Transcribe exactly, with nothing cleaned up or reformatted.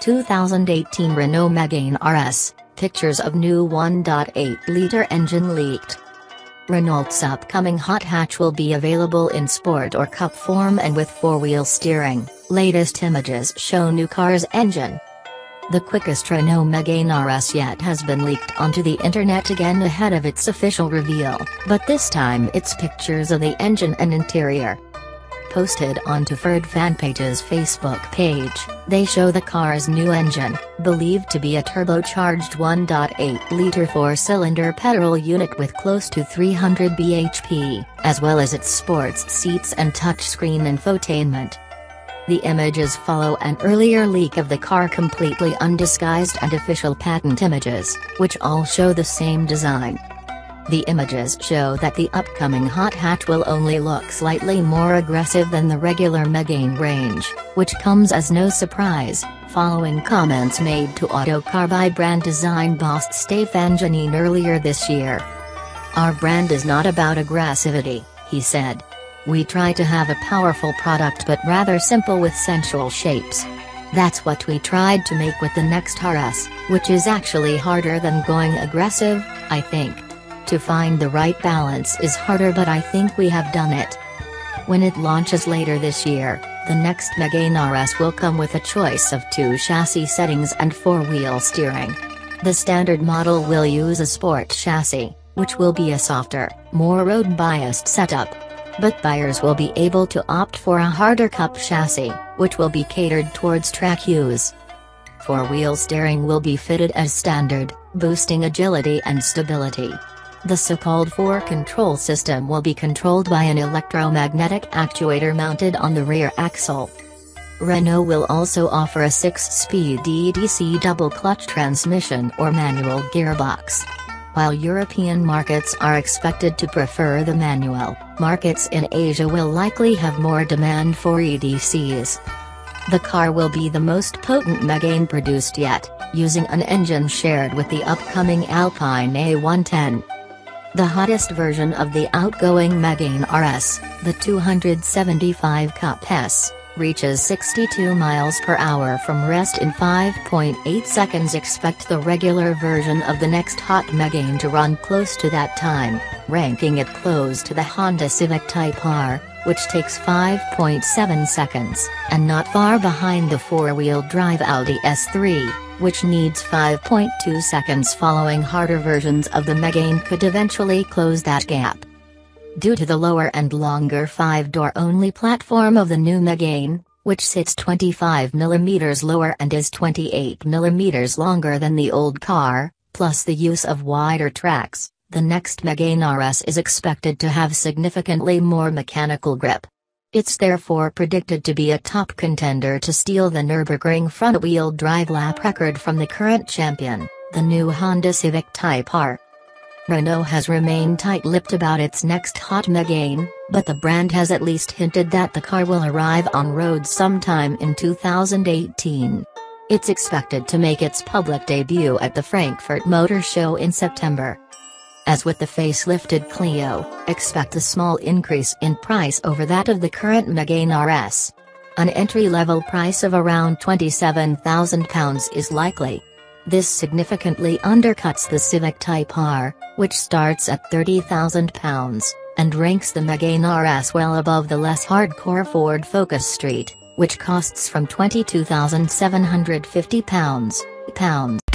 two thousand eighteen Renault Megane R S, pictures of new one point eight litre engine leaked. Renault's upcoming hot hatch will be available in sport or cup form and with four-wheel steering. Latest images show new car's engine. The quickest Renault Megane R S yet has been leaked onto the internet again ahead of its official reveal, but this time it's pictures of the engine and interior. Posted onto Ford Fanpage's Facebook page, they show the car's new engine, believed to be a turbocharged one point eight litre four-cylinder petrol unit with close to three hundred b h p, as well as its sports seats and touchscreen infotainment. The images follow an earlier leak of the car, completely undisguised, and official patent images, which all show the same design. The images show that the upcoming hot hatch will only look slightly more aggressive than the regular Megane range, which comes as no surprise, following comments made to Autocar by brand design boss Stefan Janine earlier this year. "Our brand is not about aggressivity," he said. "We try to have a powerful product but rather simple with sensual shapes. That's what we tried to make with the next R S, which is actually harder than going aggressive, I think. To find the right balance is harder, but I think we have done it." When it launches later this year, the next Megane R S will come with a choice of two chassis settings and four-wheel steering. The standard model will use a sport chassis, which will be a softer, more road-biased setup. But buyers will be able to opt for a harder cup chassis, which will be catered towards track use. Four-wheel steering will be fitted as standard, boosting agility and stability. The so-called four-control system will be controlled by an electromagnetic actuator mounted on the rear axle. Renault will also offer a six-speed D D C double-clutch transmission or manual gearbox. While European markets are expected to prefer the manual, markets in Asia will likely have more demand for E D Cs. The car will be the most potent Megane produced yet, using an engine shared with the upcoming Alpine A one ten. The hottest version of the outgoing Megane R S, the two hundred seventy-five Cup S, reaches sixty-two miles per hour from rest in five point eight seconds. Expect the regular version of the next hot Megane to run close to that time, ranking it close to the Honda Civic Type R, which takes five point seven seconds, and not far behind the four-wheel drive Audi S three, which needs five point two seconds. Following harder versions of the Megane could eventually close that gap. Due to the lower and longer five-door only platform of the new Megane, which sits twenty-five millimeters lower and is twenty-eight millimeters longer than the old car, plus the use of wider tracks, the next Megane R S is expected to have significantly more mechanical grip. It's therefore predicted to be a top contender to steal the Nürburgring front-wheel drive lap record from the current champion, the new Honda Civic Type R. Renault has remained tight-lipped about its next hot Megane, but the brand has at least hinted that the car will arrive on roads sometime in two thousand eighteen. It's expected to make its public debut at the Frankfurt Motor Show in September. As with the facelifted Clio, expect a small increase in price over that of the current Megane R S. An entry-level price of around twenty-seven thousand pounds is likely. This significantly undercuts the Civic Type R, which starts at thirty thousand pounds, and ranks the Megane R S well above the less hardcore Ford Focus Street, which costs from twenty-two thousand seven hundred fifty pounds.